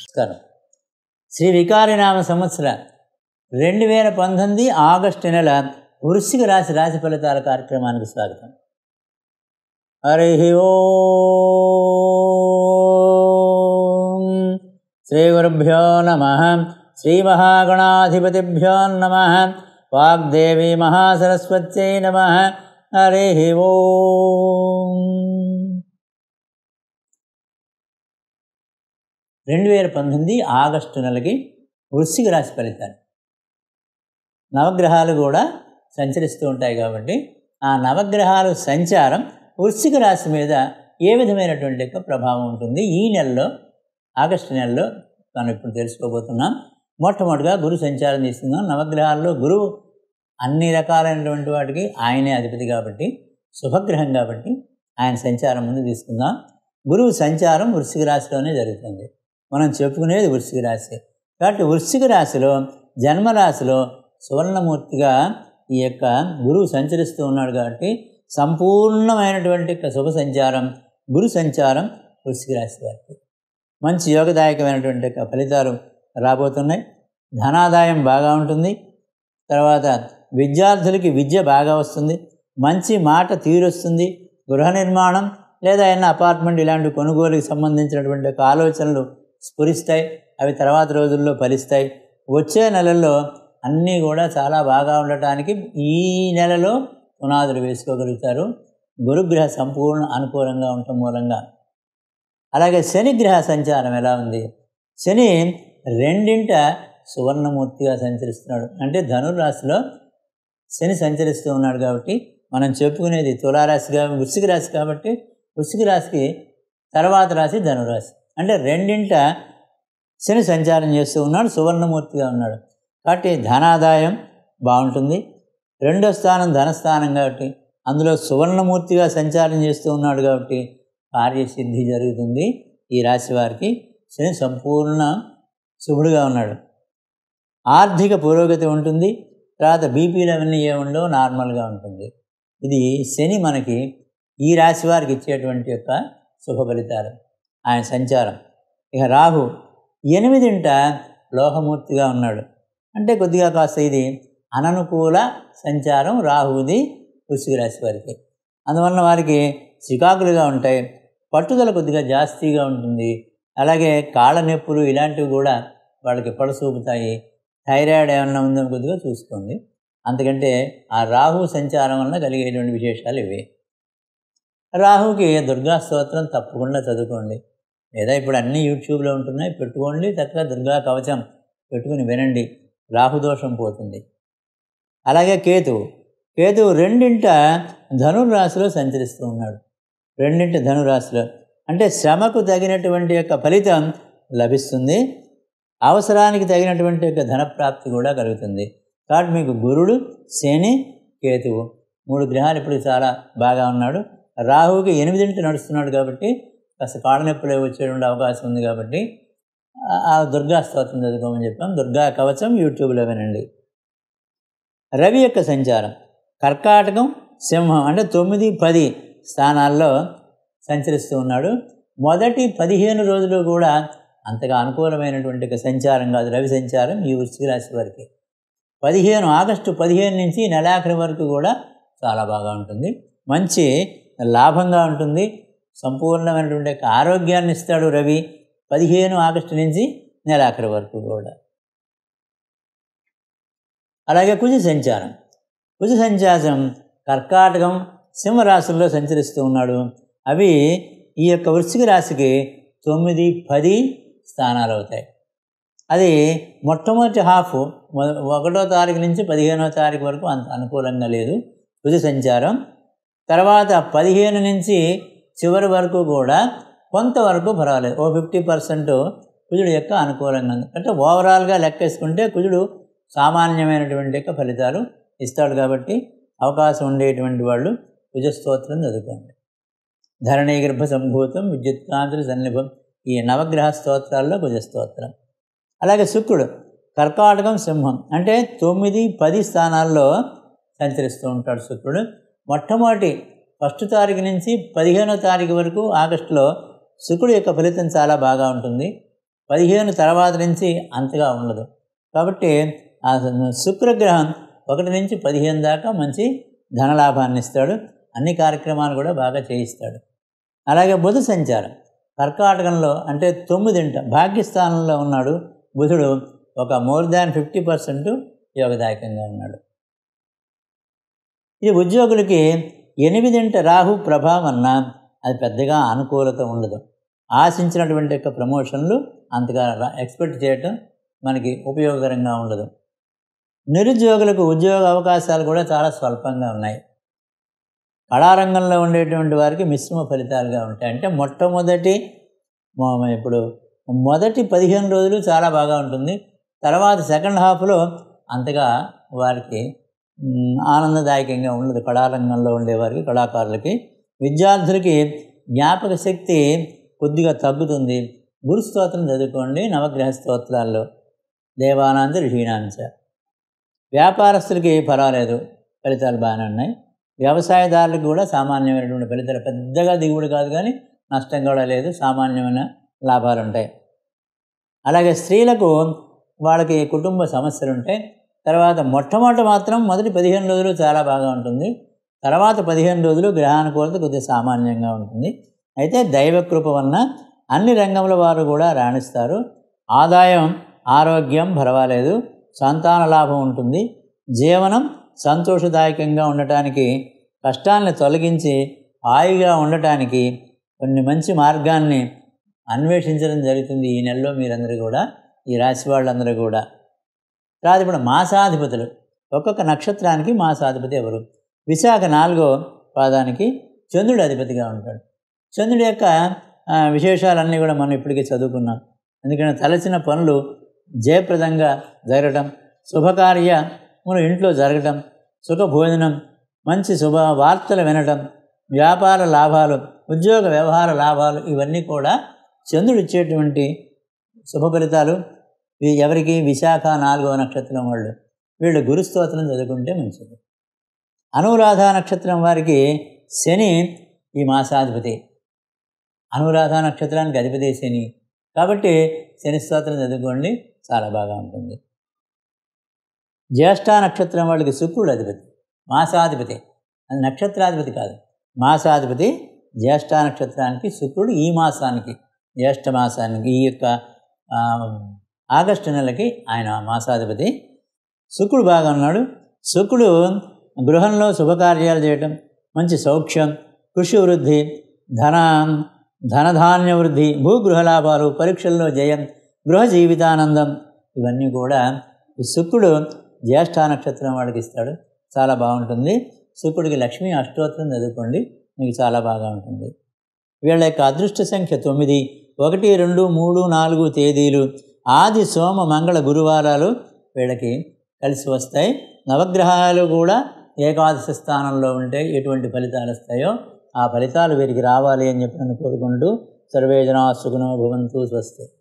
నమస్కారం. శ్రీ వికారినామ సంవత్సర 2019 ఆగస్టు నెల వృశ్చిక రాశి ఫలితాల కార్యక్రమానికి స్వాగతం. హరి ఓం. శ్రీ గురుభ్యో నమః. శ్రీ మహాగణాధిపతిభ్యో నమః. వాగ్దేవి మహాసరస్వత్యై నమః. హరి ఓం. 2019 ఆగస్టు నెలకి వృశ్చిక రాశి ఫలితాలు. నవగ్రహాలు కూడా సంచరిస్తూ ఉంటాయి కాబట్టి ఆ నవగ్రహాల సంచారం వృశ్చిక రాశి మీద ఏ విధమైనటువంటి ప్రభావం ఉంటుంది ఈ నెలలో, ఆగస్టు నెలలో మనం ఇప్పుడు తెలుసుకోబోతున్నాం. మొట్టమొదటిగా గురు సంచారం తీసుకుందాం. నవగ్రహాల్లో గురువు అన్ని రకాలైనటువంటి వాటికి ఆయనే అధిపతి కాబట్టి, శుభగ్రహం కాబట్టి ఆయన సంచారం ముందు తీసుకుందాం. గురువు సంచారం వృశ్చిక రాశిలోనే జరుగుతుంది. మనం చెప్పుకునేది వృశ్చిక రాశి కాబట్టి వృశ్చిక రాశిలో జన్మరాశిలో సువర్ణమూర్తిగా ఈ యొక్క గురువు సంచరిస్తూ ఉన్నాడు కాబట్టి సంపూర్ణమైనటువంటి శుభ సంచారం గురు సంచారం వృశ్చిక రాశి వారికి మంచి యోగదాయకమైనటువంటి ఫలితాలు రాబోతున్నాయి. ధనాదాయం బాగా ఉంటుంది. తర్వాత విద్యార్థులకి విద్య బాగా వస్తుంది. మంచి మాట తీరొస్తుంది. గృహ నిర్మాణం లేదా ఏదైనా అపార్ట్మెంట్ ఇలాంటి కొనుగోలుకి సంబంధించినటువంటి ఆలోచనలు స్ఫురిస్తాయి. అవి తర్వాత రోజుల్లో ఫలిస్తాయి. వచ్చే నెలల్లో అన్నీ కూడా చాలా బాగా ఉండటానికి ఈ నెలలో పునాదులు వేసుకోగలుగుతారు. గురుగ్రహ సంపూర్ణ అనుకూలంగా ఉండటం మూలంగా. అలాగే శనిగ్రహ సంచారం ఎలా ఉంది? శని 2వ సువర్ణమూర్తిగా సంచరిస్తున్నాడు. అంటే ధనుర్రాశిలో శని సంచరిస్తూ ఉన్నాడు కాబట్టి మనం చెప్పుకునేది తులారాశిగా వృశ్చిక రాశి కాబట్టి వృశ్చిక రాశికి తర్వాత రాశి ధనురాశి. అంటే 2వ శని సంచారం చేస్తూ ఉన్నాడు, సువర్ణమూర్తిగా ఉన్నాడు కాబట్టి ధనాదాయం బాగుంటుంది. 2వ స్థానం ధనస్థానం కాబట్టి అందులో సువర్ణమూర్తిగా సంచారం చేస్తూ ఉన్నాడు కాబట్టి కార్యసిద్ధి జరుగుతుంది. ఈ రాశి వారికి శని సంపూర్ణ శుభుడుగా ఉన్నాడు. ఆర్థిక పురోగతి ఉంటుంది. తర్వాత బీపీలు అవన్నీ ఏముండో నార్మల్గా ఉంటుంది. ఇది శని మనకి ఈ రాశి వారికి ఇచ్చేటువంటి యొక్క శుభ ఫలితాలు ఆయన సంచారం. ఇక రాహు 8వ లోహమూర్తిగా ఉన్నాడు. అంటే కొద్దిగా కాస్త ఇది అననుకూల సంచారం రాహుది వృశ్చిక రాశి వారికి. అందువలన వారికి చికాకులుగా ఉంటాయి. పట్టుదల కొద్దిగా జాస్తిగా ఉంటుంది. అలాగే కాళ్ళ నొప్పులు ఇలాంటివి కూడా వాళ్ళకి పడసూపుతాయి. థైరాయిడ్ ఏమన్నా ఉందో కొద్దిగా చూసుకోండి. అందుకంటే ఆ రాహు సంచారం వలన కలిగేటువంటి విశేషాలు ఇవి. రాహుకి దుర్గా స్తోత్రం తప్పకుండా చదువుకోండి. లేదా ఇప్పుడు అన్నీ యూట్యూబ్లో ఉంటున్నాయి, పెట్టుకోండి. చక్కగా దుర్గా కవచం పెట్టుకుని వినండి. రాహుదోషం పోతుంది. అలాగే కేతువు 2వ ధనుర్రాశిలో సంచరిస్తూ ఉన్నాడు. 2వ ధనురాశిలో అంటే శ్రమకు తగినటువంటి యొక్క ఫలితం లభిస్తుంది. అవసరానికి తగినటువంటి యొక్క ధనప్రాప్తి కూడా కలుగుతుంది. కాబట్టి మీకు గురుడు, శని, కేతువు 3 గ్రహాలు ఇప్పుడు చాలా బాగా ఉన్నాడు. రాహుకి 8వ నడుస్తున్నాడు కాబట్టి కాస్త కాళ్ళ నొప్పులు వచ్చేటువంటి అవకాశం ఉంది కాబట్టి ఆ దుర్గా స్తోత్రం చదువుకోమని చెప్పాం. దుర్గా కవచం యూట్యూబ్లో వినండి. రవి యొక్క సంచారం కర్కాటకం, సింహం అంటే 9, 10 స్థానాల్లో సంచరిస్తూ ఉన్నాడు. మొదటి 15 రోజులు కూడా అంతగా అనుకూలమైనటువంటి సంచారం కాదు రవి సంచారం ఈ వృశ్చిక రాశి వారికి. ఆగస్టు 15 నుంచి నెలాఖరి వరకు కూడా చాలా బాగా ఉంటుంది. మంచి లాభంగా ఉంటుంది. సంపూర్ణమైనటువంటి ఆరోగ్యాన్ని ఇస్తాడు రవి 15 ఆగస్టు నుంచి నెలాఖరి వరకు కూడా. అలాగే కుజ సంచారం కర్కాటకం, సింహరాశుల్లో సంచరిస్తూ ఉన్నాడు. అవి ఈ యొక్క వృశ్చిక రాశికి 9, 10 స్థానాలు అవుతాయి. అది మొట్టమొదటి హాఫ్ 1వ తారీఖు నుంచి 15వ తారీఖు వరకు అంత అనుకూలంగా లేదు కుజ సంచారం. తర్వాత 15 నుంచి చివరి వరకు కూడా కొంతవరకు పర్వాలేదు. 50% కుజుడు యొక్క అనుకూలంగా ఉంది. అంటే ఓవరాల్గా లెక్కేసుకుంటే కుజుడు సామాన్యమైనటువంటి యొక్క ఫలితాలు ఇస్తాడు కాబట్టి అవకాశం ఉండేటువంటి వాళ్ళు కుజ స్తోత్రం చదువుకోండి. ధరణీ గర్భ సంభూతం విద్యుత్కాంతులు సన్నిభం ఈ నవగ్రహ స్తోత్రాల్లో కుజ స్తోత్రం. అలాగే శుక్రుడు కర్కాటకం, సింహం అంటే 9, 10 స్థానాల్లో సంచరిస్తూ ఉంటాడు శుక్రుడు. మొట్టమొదటి 1వ తారీఖు నుంచి 15వ తారీఖు వరకు ఆగస్టులో శుక్రుడు యొక్క ఫలితం చాలా బాగా ఉంటుంది. 15 తర్వాత నుంచి అంతగా ఉండదు. కాబట్టి ఆ శుక్రగ్రహం 1 నుంచి 15 దాకా మంచి ధనలాభాన్ని ఇస్తాడు. అన్ని కార్యక్రమాలు కూడా బాగా చేయిస్తాడు. అలాగే బుధ సంచారం కర్కాటకంలో అంటే 9 భాగ్యస్థానంలో ఉన్నాడు బుధుడు. ఒక మోర్ దాన్ 50% యోగదాయకంగా ఉన్నాడు. ఇది ఉద్యోగులకి 8 రాహు ప్రభావం అన్నా అది పెద్దగా అనుకూలత ఉండదు. ఆశించినటువంటి యొక్క ప్రమోషన్లు అంతగా ఎక్స్పెక్ట్ చేయటం మనకి ఉపయోగకరంగా ఉండదు. నిరుద్యోగులకు ఉద్యోగ అవకాశాలు కూడా చాలా స్వల్పంగా ఉన్నాయి. కళారంగంలో ఉండేటువంటి వారికి మిశ్రమ ఫలితాలుగా ఉంటాయి. అంటే మొదటి 15 రోజులు చాలా బాగా ఉంటుంది. తర్వాత సెకండ్ హాఫ్లో అంతగా వారికి ఆనందదాయకంగా ఉండదు. కళారంగంలో ఉండేవారికి, కళాకారులకి. విద్యార్థులకి జ్ఞాపక శక్తి కొద్దిగా తగ్గుతుంది. గురు స్తోత్రం చదువుకోండి నవగ్రహ స్తోత్రాల్లో, దేవానాంత ఋషీణాంచ. వ్యాపారస్తులకి పర్వాలేదు, ఫలితాలు బాగానే ఉన్నాయి. వ్యవసాయదారులకు కూడా సామాన్యమైనటువంటి ఫలితాలు, పెద్దగా దిగుబడి కాదు కానీ నష్టం కూడా లేదు, సామాన్యమైన లాభాలు ఉంటాయి. అలాగే స్త్రీలకు వాళ్ళకి కుటుంబ సమస్యలు ఉంటాయి. తర్వాత మొట్టమొదటి మాత్రం మొదటి 15 రోజులు చాలా బాగా ఉంటుంది. తర్వాత 15 రోజులు గ్రహానుకూలత కొద్దిగా సామాన్యంగా ఉంటుంది. అయితే దైవకృప వలన అన్ని రంగముల వారు కూడా రాణిస్తారు. ఆదాయం, ఆరోగ్యం పర్వాలేదు, సంతాన లాభం ఉంటుంది. జీవనం సంతోషదాయకంగా ఉండటానికి, కష్టాలను తొలగించి హాయిగా ఉండటానికి కొన్ని మంచి మార్గాల్ని అన్వేషించడం జరుగుతుంది ఈ నెలలో మీరందరూ కూడా, ఈ రాశి వాళ్ళందరూ కూడా. తర్వాత ఇప్పుడు మాసాధిపతులు, ఒక్కొక్క నక్షత్రానికి మాసాధిపతి ఎవరు? విశాఖ 4వ పాదానికి చంద్రుడు అధిపతిగా ఉంటాడు. చంద్రుడి యొక్క విశేషాలన్నీ కూడా మనం ఇప్పటికే చదువుకున్నాం. ఎందుకంటే తలచిన పనులు జయప్రదంగా జరగటం, శుభకార్యములు ఇంట్లో జరగటం, సుఖభోజనం, మంచి శుభ వార్తలు వినటం, వ్యాపార లాభాలు, ఉద్యోగ వ్యవహార లాభాలు, ఇవన్నీ కూడా చంద్రుడు ఇచ్చేటువంటి శుభ ఫలితాలు. ఎవరికి? విశాఖ 4వ నక్షత్రం వాళ్ళు. వీళ్ళు గురుస్తోత్రం చదువుకుంటే మంచిది. అనురాధ నక్షత్రం వారికి శని ఈ మాసాధిపతి. అనురాధ నక్షత్రానికి అధిపతి శని, కాబట్టి శని స్తోత్రం చదువుకోండి, చాలా బాగా ఉంటుంది. జ్యేష్ఠ నక్షత్రం వాళ్ళకి శుక్రుడు అధిపతి, మాసాధిపతి. అది నక్షత్రాధిపతి కాదు, మాసాధిపతి. జ్యేష్ఠ నక్షత్రానికి శుక్రుడు ఈ మాసానికి, జ్యేష్ఠ మాసానికి, ఈ యొక్క ఆగస్టు నెలకి ఆయన మాసాధిపతి. శుక్రుడు బాగా ఉన్నాడు. శుక్రుడు గృహంలో శుభకార్యాలు చేయటం, మంచి సౌఖ్యం, కృషి వృద్ధి, ధనధాన్య వృద్ధి, భూగృహ లాభాలు, పరీక్షల్లో జయం, గృహ జీవితానందం, ఇవన్నీ కూడా ఈ శుక్రుడు జ్యేష్ఠ నక్షత్రం వాళ్ళకి ఇస్తాడు. చాలా బాగుంటుంది. శుక్రుడికి లక్ష్మీ అష్టోత్తరం చదువుకోండి, మీకు చాలా బాగా ఉంటుంది. వీళ్ళ యొక్క అదృష్ట సంఖ్య 9, 1, 2, 3, 4 తేదీలు, ఆది సోమ మంగళ గురువారాలు వీళ్ళకి కలిసి వస్తాయి. నవగ్రహాలు కూడా ఏకాదశి స్థానంలో ఉంటే ఎటువంటి ఫలితాలు వస్తాయో ఆ ఫలితాలు వీరికి రావాలి అని చెప్పి నన్ను కోరుకుంటూ, సర్వే జనా సుఖినో భవంతు. స్వస్తి.